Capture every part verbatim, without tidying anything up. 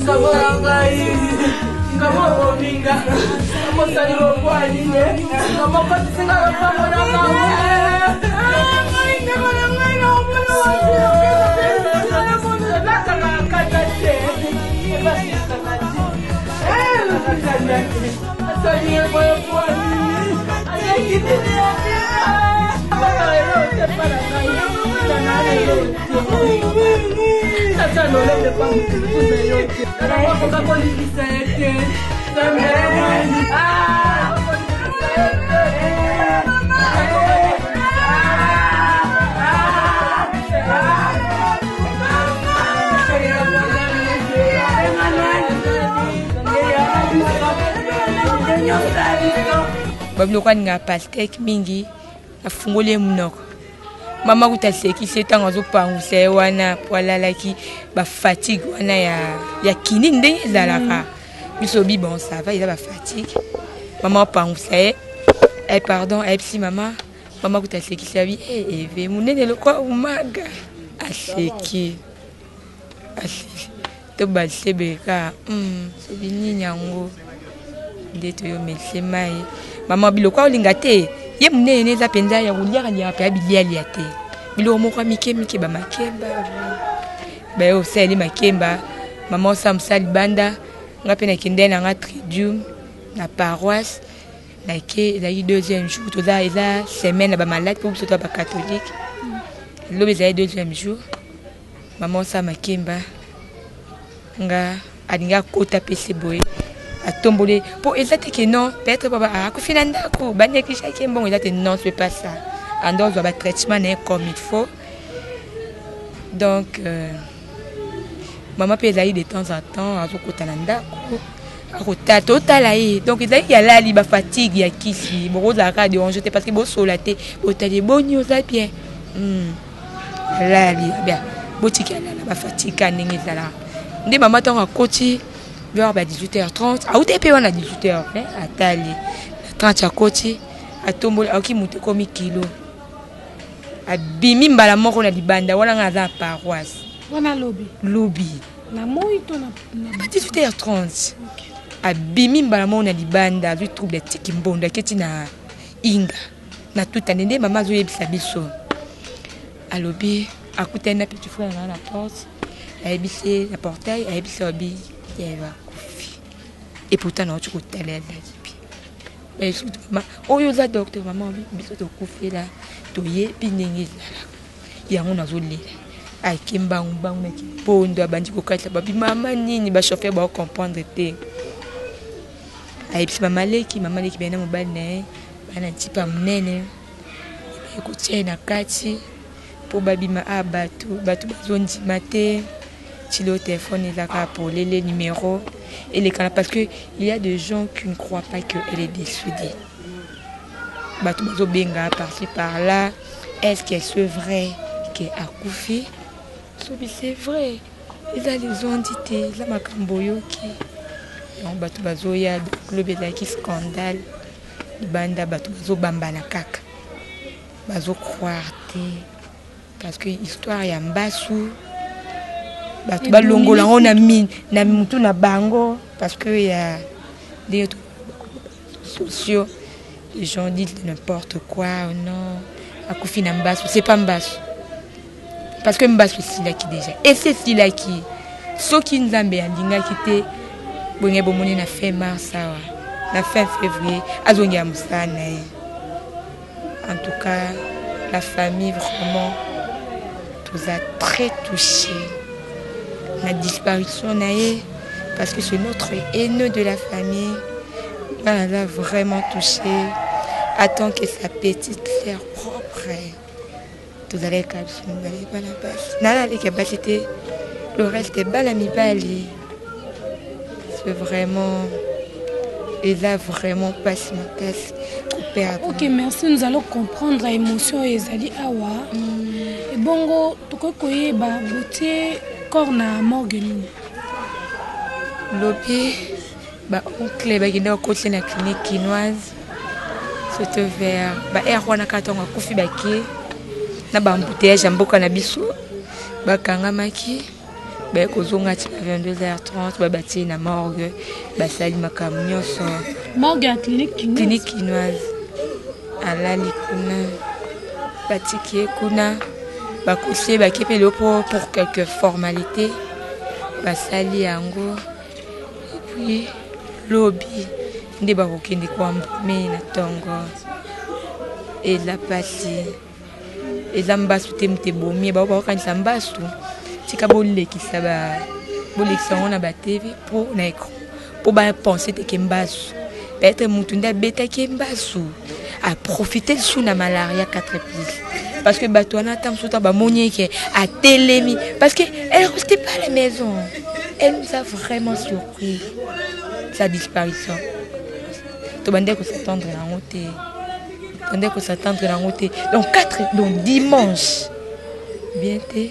Bablokan nga pastek mingi afungole munoko mama kutaseki setanga zo panguse wana polala ki ba fatigue wana ya ya kini ndenge zalaka biso bi bon ça va il a ba fatigue mama panguse eh pardon eh si mama mama kutaseki sabi eh eve munene lokwa umaga aseki aseki to ba sebeka mm so bini nyango ndeto yo metse mai mama biloko olinga te ye munene za penza ya kulia ya pa bilia lia te biloko moko mike mike ba makemba ba yo seli makemba mama sam sali banda ngape na kindena nga tridium na paroisse na ke la deuxième jour to da ila semaine ba malade pour surtout ba catholique lo bezai deuxième jour mama sam makemba nga alinga kota pese boy à tomber pour exacter que non peut-être papa a ku finanda ku bane ki chaque bon exacter non c'est pas ça en dehors de traitement n'est comme il faut donc euh, maman peut aller de temps en temps à ko tananda ku a ko ta total aí donc il y a là li ba fatigue ya kisi bo za ka de onjete parce que bo solaté bo tali bo nyoza bien hmm là li bien bo tikala la ba fatigue kaningi zala ndi maman ton a koti vers dix-huit heures trente a utepe wana dix-huit heures hein atali trente ya koti atombola aki muté komi kilo abimi mbala moko na libanda wana ngaza paroisse wana lobi lobi na moi to na dix-huit heures trente abimi mbala moko na libanda du trouble tiki mbonda keti na inga na tout anende mama zo yebisa biso alobi akutana petit frère na la porte ayebise la portail ayebise obi yeva kufi et pourtant non tu côté là mais surtout ma oyo za docteur maman biso to kufi là to ye pinenge ya ngona zo lela ai kimba ngba ngme ki pondo abandi ko katla babi mama nini ba chauffeur ba comprendre te ai bis mama leki mama leki bena mobile ne bana tipa mnene ko tena kati po babi ma abatu batu bazondi maté le téléphone est là pour les, les numéros et les canaux parce que il y a des gens qui ne croient pas qu'elle est décédée. Bato bazo benga par-ci par-là. Est-ce que c'est vrai qu'elle a couffé? C'est vrai. Ils ont les ondités, là ma camboyo qui. Donc bato bazo ya le bébé qui scandale. Banda bato bazo bamba na kaka. Bazo croire te parce que histoire ya mbasu. Batu balongola on a mis na mutu na bango parce que il y a des sociaux les gens disent n'importe quoi non akufi na mbasu c'est pas mbasu parce que mbasu c'est là qui déjà et c'est là qui ceux qui nzambe andinga kité bonye bomoni na fin mars sawa na fin février azongia musana en tout cas la famille vraiment tous a très touché la disparition naïe parce que c'est notre haineux de la famille. Elle a vraiment touché. Attends que sa petite sœur propre. Tout allait capter, vous n'allez pas la passer. Nala les capacités, le reste est balami bali. C'est vraiment, il a vraiment pas si ma tasse. Ok, merci. Nous allons comprendre l'émotion et Zali Awa. Et bongo, tout quoi koye ba beauté. Corna morgue lobi ba oncle ba gina ko tsena clinique chinoise c'était vers ba air wana katonga kufi baki na ba embouteillage mboka na biso ba kanga maki ba kozonga ti vingt-deux heures trente ba bati na morgue ba sali makambo nyonso morgue ya clinique chinoise clinique chinoise alali kuna batiki kuna bakosie bakepe lo pour pour quelques formalités basali yango et puis lobi nde bakokende kwambome na tongo eza pasi eza mbasu te mute bomi bao bakokanisa mbasu tika bolekisa ba bolekisa yango na batv po na écran po bapense teke mbasu peut-être mutu nde abetaki mbasu a profiter sous la malaria quatre plus parce que bato wana ata mosusu bamoni ke atelemi parce que elle restait pas à la maison. Elle nous a vraiment surpris sa disparition. Tu bandais que s'attendre à côté. Bandais que s'attendre à côté. Donc quatre donc dimanche. Bien té.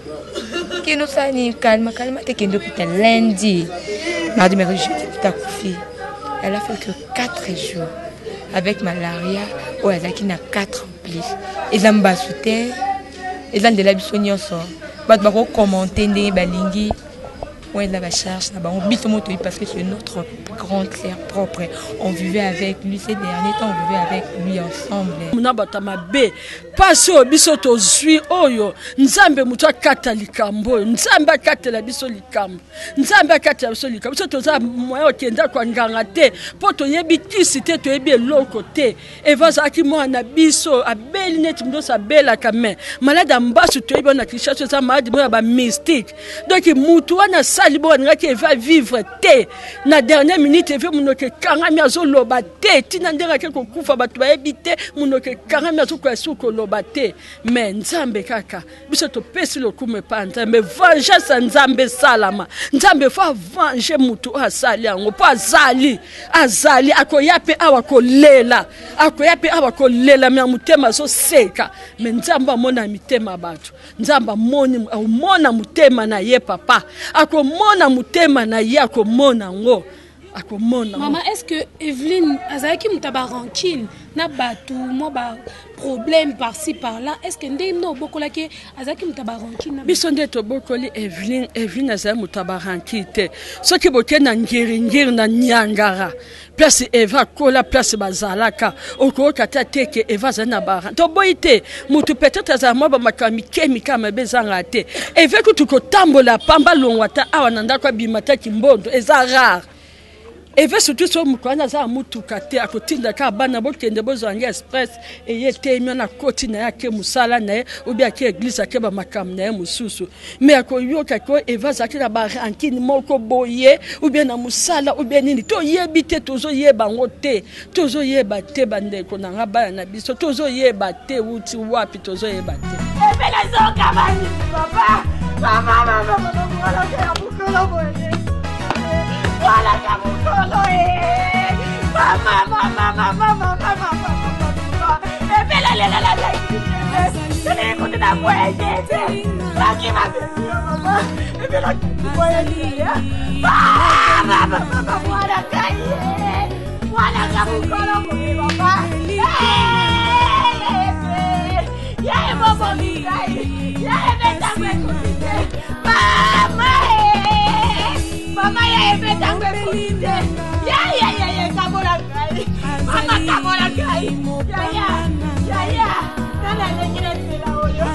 Que nous ça ni calme calme te kendo l'hôpital lundi. Mardi mercredi jeudi ta fille. Elle a fait que quatre jours avec malaria ou elle a qui n'a quatre plus. Ils ont bas soutien. Ils ont de la bisogno so. Bat bako commenter ndé balingi. Ouais, la recherche, parce que c'est notre grand frère propre. On vivait avec lui ces derniers temps, on vivait avec lui ensemble. Munabatama be paso bisoto zui oyo nzambe mutwa kata likambo nzambe katela biso likambo nzambe katela biso likambo bisoto za moyo kenda kwa nganga te poto yebi kisi te to yebi eloko te evaza ki mwana biso abeli net ndo sa bela kame malade mbasu to yebi na kishacho za malade moya ba mystique donc mutu wana salibo ngaki va vivre te na dernière minute eve munoke kangami azoloba te tina ndenga ke kokufa batu ba ebite munoke kangami azokwasuko loba te mais nzambe kaka biso to pesi lokume pa nzambe vengeance nzambe salama nzambe fa venger mutu asali yango pa azali azali akoyape awa kolela akoyape awa kolela me mutema zo seka mais nzambe amona mitema batu nzambe amoni amona mutema na ye papa akomona mutema na ye akomona ngo akomona. Maman, est-ce que Evelyne azaki mutaba rancune na batu mo ba problème par-ci par-là, est-ce que ndé no bokola ke azaki mutaba rancune? Biso nde to bokoli Evelyne Evelyne azaki mutaba rancune te soki bokena ngiri ngiri na nyangara place Eva kola place bazalaka okoka tateke Eva zana bara to boite mutu peut-être azama ba makami kemika mabezanga te eve kutuko tambola pamba longwata awa nanda kwa bimata kimbondo eza rare. Et veut surtout sur Mukwana za mutuka te akotinda ka bana bokende bozanga express et yete na koti na yake musala na ou bien ke église ke ba makam na mususu mais akoyoka ko eva zakira ba rankini moko boye ou bien na musala ou bien nini to yebite tozo yeba ngote tozo yeba te bande ko na ngaba na biso tozo yeba te uti wapi tozo yeba te ebela zoka bani papa mama mama mama mama mama mama voilà Kamukolo eh mama mama mama mama mama bébé la la la la c'est les côtés de moi j'étais là qui m'a fait maman bébé la qui mama mama mama voilà kaye voilà Kamukolo papa eh ya maman mi kaye ya beta me mama mama ya ebe tangwe kulite ya ya ya ya kamola kai mama kamola kai ya ya ya ya nana nyingine tena oyo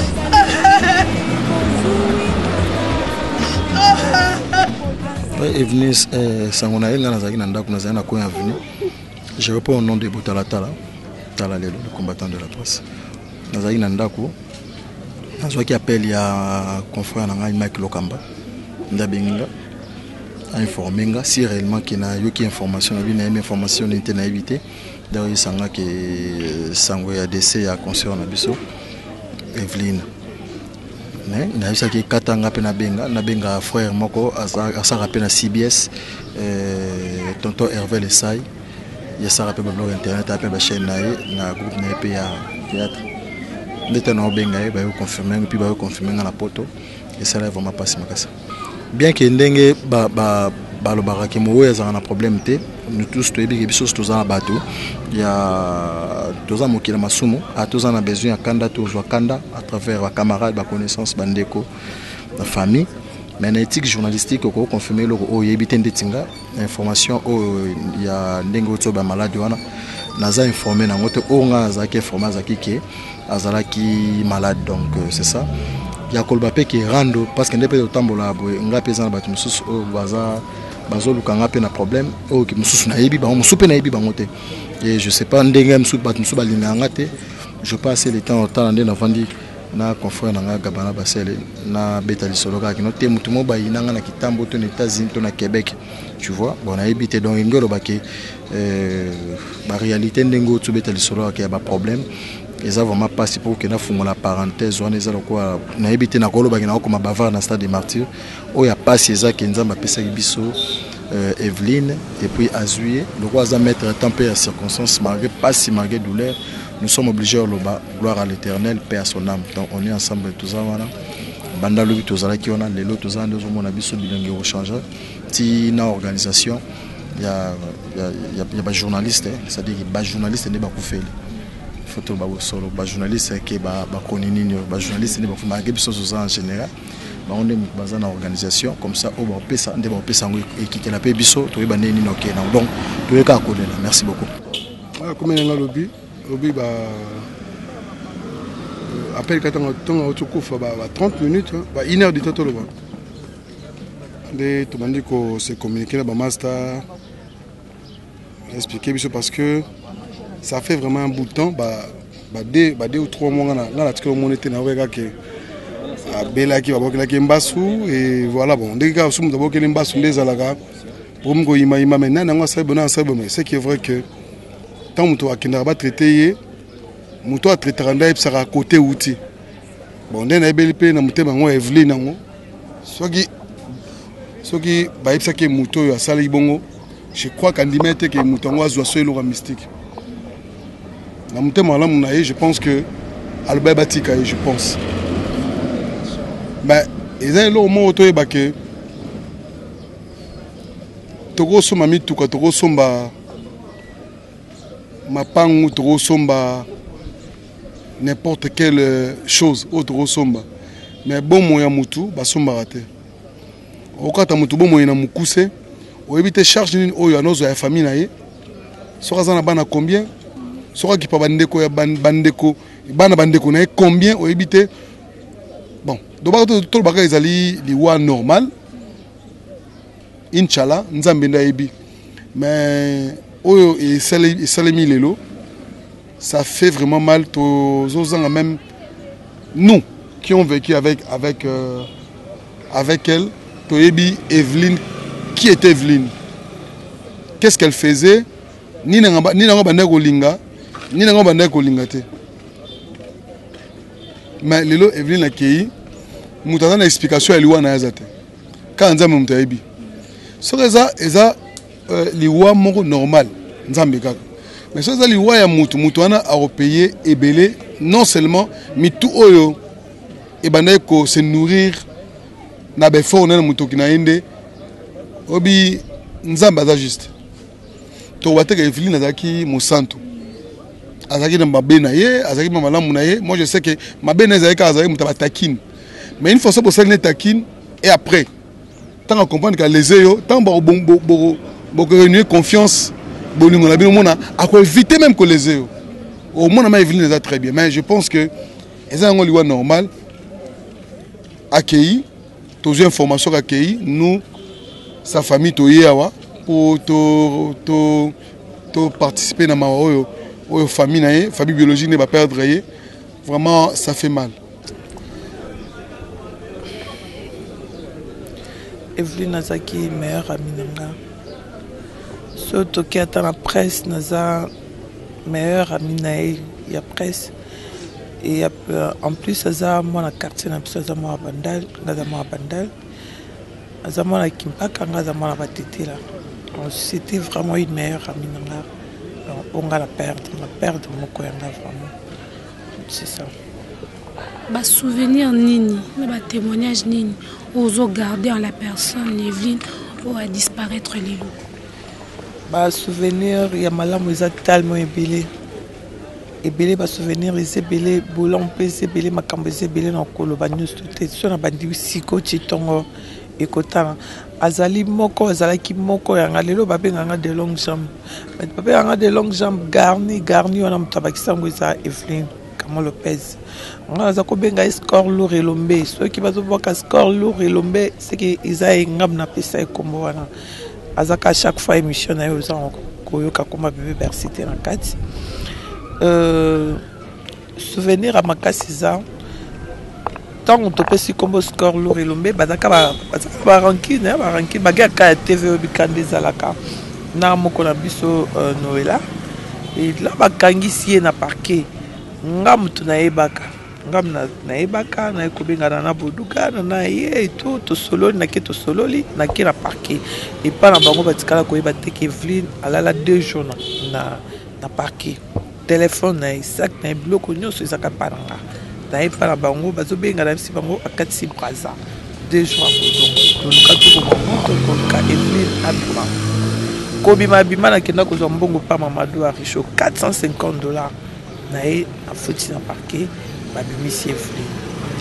Evelyne sangona yenga nazaki na ndako nazali na coin avenue. Je réponds au nom de Botala Tala Tala Lelo, le combattant de la place. Nazali na ndako nazwaki appel ya confrère na ngai Mike Lokamba ndabenga informé si réellement qu'il a eu qui information il a une information n'était na éviter d'ailleurs sanga que sango ya décès ya concert na biso Evelyne né na bisa ki katanga pe na benga na benga frère moko asa rappel na C B S euh tonton Hervé Lesai ya sa rappel ba blog internet appel ba chaîne na na groupe na pe ya théâtre ndeta na benga ba yo confirmer puis ba yo confirmer na poto et ça là vraiment passer makasa. Bien que ndenge ba ba balobaka ke mo oyo azana problème te nous tous toyebi ke biso tozana bato ya toza mokila masumu a tozana besoin ya kanda tozwa kanda à travers ba camarades ba connaissances bandeko la famille mais na éthique journalistique ko confirmer le o yebite ndetinga information o ya ndengo to ba malade wana naza informé na ngote o nga za ke informé za kike azala ki malade donc c'est ça ya kolba pe ki rando parce que ndepé otambola boy nga pesa na batu mususu o baza bazo lukanga pe na problème o ki mususu na yebi ba mususu pe na yebi ba ngote et je sais pas ndenge mususu batu mususu ba linanga te je passe le temps au temps ndena vandi na confrère na Gabana Basele na Betali Soloka qui noté mutu mo ba inanga na kitambo to na États-Unis to na Québec tu vois bon na habité donc ngolo ba ke euh ba réalité ndengo to Betali Soloka qui a ba problème et ça vraiment pas pour que na fungo la parenthèse on ezalo quoi na habité na kolo ba na ko ma bavard na stade des martyrs o ya pas ça qui nzamba pesa biso euh, Evelyne et puis Azuye le roi za mettre temps peu à circonstances malgré pas si malgré douleur. Nous sommes obligés de gloire à l'éternel, paix à son âme. Donc on est ensemble tous en voilà. Banda lobi tous qui on a les lots tous en deux mon abisso bilingue au changer. Si na organisation, il y a il y a il y a pas journaliste, c'est-à-dire que pas journaliste n'est pas fait. Photo ba solo, pas journaliste qui ba ba konini, ba journaliste n'est pas fait malgré biso en général. Ba on est basé dans organisation comme ça au ba pesa ndé ba pesa ngo et qui la paix biso to ba neni no ke donc to e ka ko là. Merci beaucoup. Comme il y a lobby Obi bah appel quand on a trente minutes bah une heure de temps le bas de tout le monde qu'on s'est communiqué là bas master expliquer parce que ça fait vraiment un bout de temps bah bah deux bah deux ou trois mois là là l'article monété n'a pas que à Bela qui va voir que Mbassou et voilà bon dès que nous avons que Mbassou des alaga pour me goyima ima maintenant on a ça bon ça bon mais c'est qui est vrai que tant que tu as traité, tu as traité à côté outil. Bon, on a bel pays, on a Evelyne. Ce qui est que Mouto a sali bongo, je crois qu'en dimette que Mouto a joué le mystique. Je pense que Albert Batika, je pense. Mais il y a un moment où tu as que Togo Somami, Togo Somba. Mapangu toro somba n'importe quelle chose autre somba mais bon moya mutu ba somba raté okata mutu bon moya na mukuse o éviter charge ni oyo anozo ya famille na ye soka zana bana combien soka ki pa bandeko ya bandeko bana bandeko na combien o éviter bon do ba to to ba ka ezali liwa normal inchallah nzambe nda yebi mais Oyo et Salemi Lelo, ça fait vraiment mal aux gens, même nous qui ont vécu avec, avec, euh, avec elle. Toyebi Evelyne, qui était Evelyne? Qu'est-ce qu'elle faisait? Ni n'anga bande kolinga, ni n'anga bande kolinga te. Mais Lelo Evelyne a kei, mutana na explication elle wana yazate. Quand nzambe mutayebi. So eza eza liwa moko normal nzambe kaka mais ça liwa ya mutu mutu ana a repayer ebelé non seulement mais tout oyo e banda ko se nourrir na be fort na mutu kina ende obi nzambe za juste to wateka Evelyne azaki musantu azaki na mabe na ye azaki na malamu na ye moi je sais que mabe na azaki azaki mutu batakine mais une fois ça pour ça ne takine et après tant à comprendre que les yo tant ba bon bon bon renouer confiance bolingo na bino mona à quoi éviter même que les eux au moins ma Evelyne les a très bien mais je pense que les gens ont normal accueilli toutes les informations accueilli nous sa famille toyewa pour to to to participer dans ma oyo oyo famille na famille biologique ne va perdre vraiment ça fait mal. Evelyne Nazaki meilleure amie nanga. Surtout qui attend la presse, naza meilleure amie nae, il y a presse. Et en plus, naza moi la quartier na biso naza moi bandal, naza moi bandal. Naza moi la kimpaka, naza moi la batete là. C'était vraiment une meilleure amie nanga. On va la perdre, on va perdre mon koyanga vraiment. C'est ça. Bah souvenir nini, bah témoignage nini, aux garder en la personne Evelyne ou à disparaître les loups. Bah souvenir, il y a malam ils ont tellement ébélé, ébélé bah souvenir ils ébélé, boulon pèse ébélé, makambo ébélé dans le colo, bah nous tout est sur la bande siko chitongo, ekotana azali moko azalaki moko yanga lelo babenganga de longue jambe babenganga de longue jambe garni garni wana moto abakisango eza Evelyne Kamo Lopez nga aza kobenga score lourd elombe soki bazobwaka score lourd elombe seki eza engam na pesa ekombo wana azaka chaque fois émission na yo oza koyoka koma bebe bersité na kati euh, souvenir à makasi za tant on topesi kombo score lourd elombe bazaka ba ba rankine ba rankine bagaka T V obikande zalaka na moko na biso uh, Noëlla et là bakangisi na parquet nga mutu na yebaka nga na yebaka na ekobenga na boduka na ye to to sololi na ke to sololi na ke na parquet et pas na bango batikala ko yeba te ke Evelyne alala deux jours na na parquet téléphone na sac na bloco nyonso ezaka paranga na pas na bango bazobenga na bisi bango akati braza deux jours bodongo donc kato ko moto ko ka Evelyne abima ko bima bima na kenda ko zo mbongo pa Mamadou Aricho quatre cent cinquante dollars na e a fouti na parquet babimisi Evelyne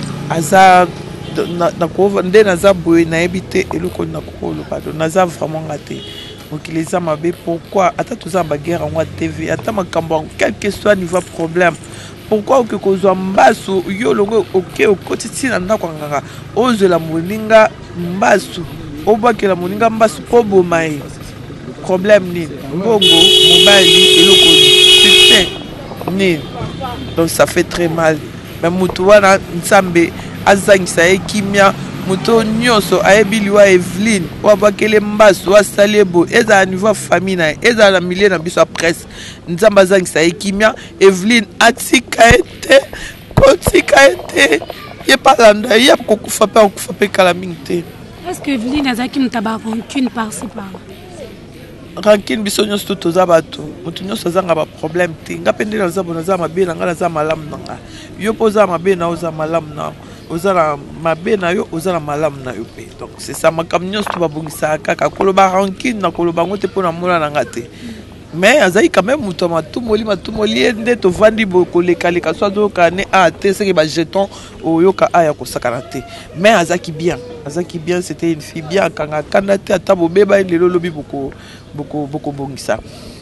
aza na ko nde naza boye na ebité eloko na ko lo pardon naza vraiment ngate mokili eza mabe pourquoi ata toza ba guerre en T V ata makambo quel que soit niveau problème pourquoi que kozwa mbasu yo longo oke okotiti na ndako nganga ozo la moninga mbasu obakela moninga mbasu po bomai problème ni bongo mobali eloko ni ni donc ça fait très mal mais mutu wana nsambe azangisa ekimia muto nyonso ayebiliwa Evelyne wabakele mbasu wasalebo eza niveau famille na eza na milieu na biso presse nzamba azangisa ekimia Evelyne atika ete kotika ete ye palanda ye kokufa pe kokufa pe kala mingte. Est-ce que Evelyne azaki mutaba rancune par-ci par-là? Rancune biso nyonso toza bato mutu nyonso azanga ba problème te nga pende na za bona za mabe na nga na za malamu nanga yo poza mabe na oza malamu na ozala mabe na yo ozala malamu na yo pe donc c'est ça makam nyonso to babongisa kaka koloba rancune na koloba ngote pona mona na ngate mais azai quand même mutu matumoli matumoli nde to vandi boko lekaleka so azoka ne a te c'est que ba jeton oyoka aya ko sakana te mais azaki bien azaki bien c'était une fille bien kanga kanda te ata bobeba lelo lobi boko boko boko bongisa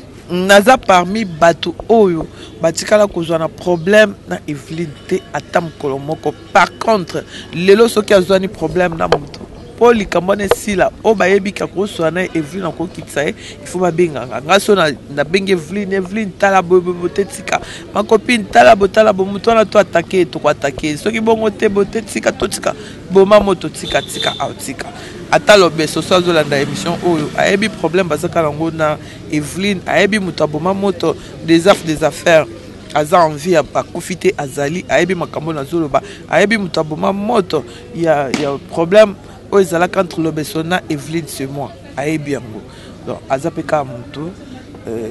naza parmi bato oyo batikala kozwa na problème na Evelyne te atam kolomoko par contre lelo soki azwani problème na moto po likambone sila o bayebi ka kozwa na Evelyne ko kitsa il faut ba benga nga so na na benga Evelyne Evelyne tala bobo tetika ma copine tala botala bo muto na to attaquer to ko attaquer soki bongo te botetika to tika boma moto tika tika outika atalo beso so azolanda émission oyo ayebi problème bazaka lango na Evelyne ayebi muto aboma moto des affaires des affaires aza envie ya bakufite azali ayebi makambo na zoloba ayebi muto aboma moto ya ya problème oyo ezalaka entre le beso na Evelyne c'est moi ayebi yango donc aza peka muto euh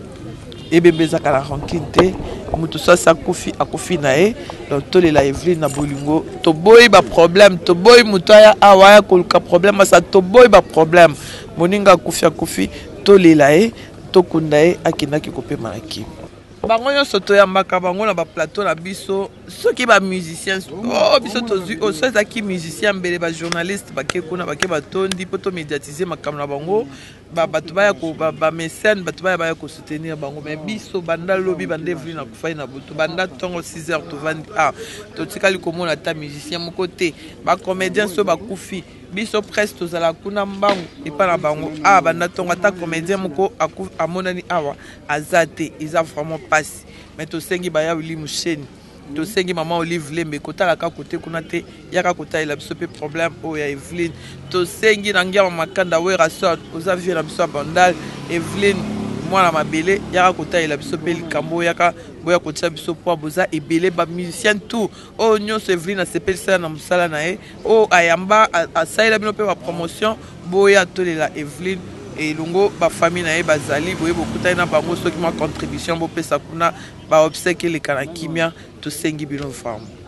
ebembezaka la rancune te mutu sasa akufi akufi na ye donc tolela Evelyne na bolingo toboyi ba problème toboyi mutu aya awaya koluka problème asa toboyi ba problème moninga akufi akufi tolela ye tokunda ye akendaki kopema na kimi bango nyonso toyambaka bango na ba plateau na biso soki ba musicien oh biso tozwi o so ezaki musicien mbele ba journaliste bake kuna bake batondi poto médiatiser makambo na bango ba bato baya ko ba mécène bato baya baya ko soutenir bango mais biso banda lobi bande Evelyne na kufai na butu banda tongo six heures to vandi ah to tikali komona ta musicien moko te ba comédien so ba kufi biso presse tozala kuna mbangu epa na bango ah banda tongo ata comédien moko amonani awa azate eza vraiment passe mais to sengi baya Willy Musheni to sengi maman Olive Lembe kotala ka kote kuna te yaka kota ila biso pe problème o ya Evelyne to sengi na ngia makanda wera sort oza vie na biso bandal Evelyne mwana mabele yaka kota ila biso pe likambo yaka boya kotia biso po boza ebele ba musicien tout o nyonso Evelyne a sepel ça na musala na e o ayamba asaila bino pe ba promotion boya tolela Evelyne et longo ba famille na ye bazali boye bokuta na bango soki ma contribution bo pesa kuna ba obsèque les kana kimia to sengi bino femme.